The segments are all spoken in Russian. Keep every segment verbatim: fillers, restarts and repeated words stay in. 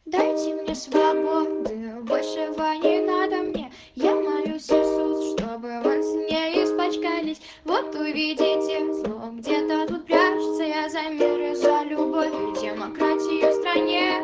Дайте мне свободы, большего не надо мне. Я молюсь, Иисус, чтобы во сне испачкались. Вот увидите, зло где-то тут прячется. Я за мир и за любовь и демократию в стране.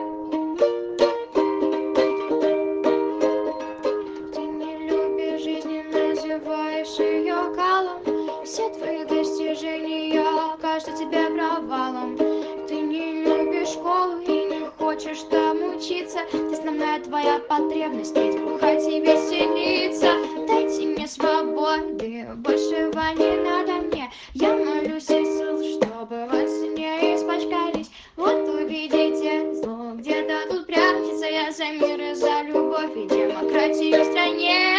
Ты не любишь жизнь, не называешь ее калом. Все твои достижения кажутся тебе провалом. Ты не любишь школу и не хочешь там учиться. Основная твоя потребность петь, бухать и веселиться. Дайте мне свободы, большего не надо мне. Я молюсь, Иисус, чтобы во сне испачкались. Вот увидите, зло где-то тут прячется. Я за мир и за любовь и демократию в стране.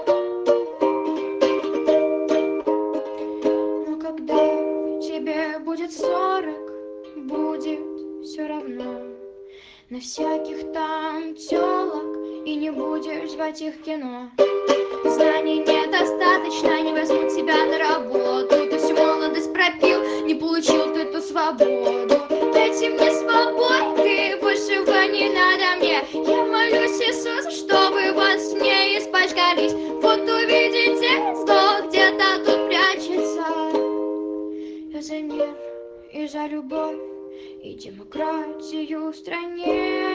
Но когда тебе будет сорок, будет все равно. На всяких там тёлок и не будешь звать их в кино. Знаний недостаточно, не возьмут тебя на работу. Ты всю молодость пропил, не получил ты эту свободу. Дайте мне свободы, большего не надо мне. Я молюсь, Иисус, чтобы во сне испачкались. Вот увидите, зло где-то тут прячется. Я за мир и за любовь и демократию в стране.